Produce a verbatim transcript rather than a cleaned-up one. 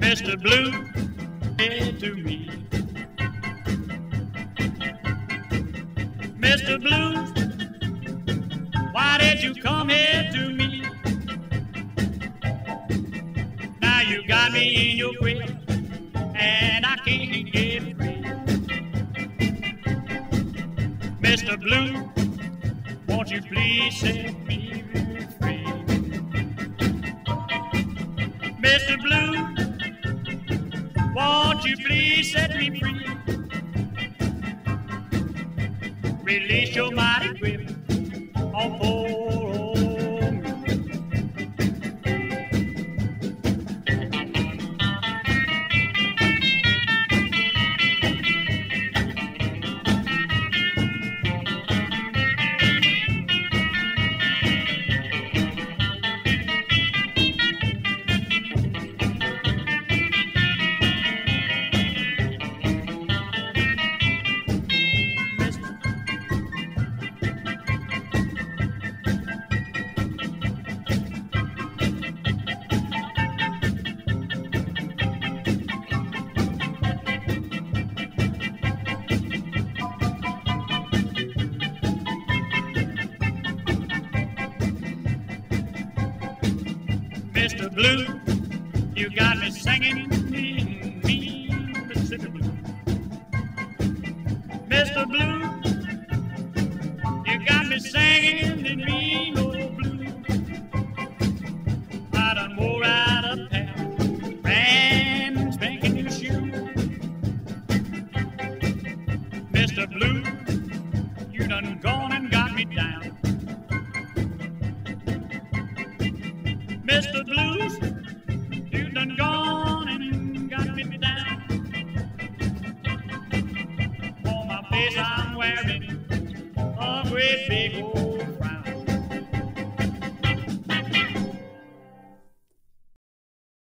Mister Blue, head to me. Mister Blues, why did you come here to me? Now you got me in your grip, and I can't get free. Mister Blue, won't you please set me free? Mister Blue, won't you please set me free? Release your mighty grip on poor old me. Mister Blue, you got me singing in mean Mississippi Blue. Mister Blue, you got me singing in mean old blue. I done wore out a pair of brand spanking new shoes. Mister Blue, you done gone and got me down. Mister Blues, you done gone and got me down. On my face I'm wearing a great big old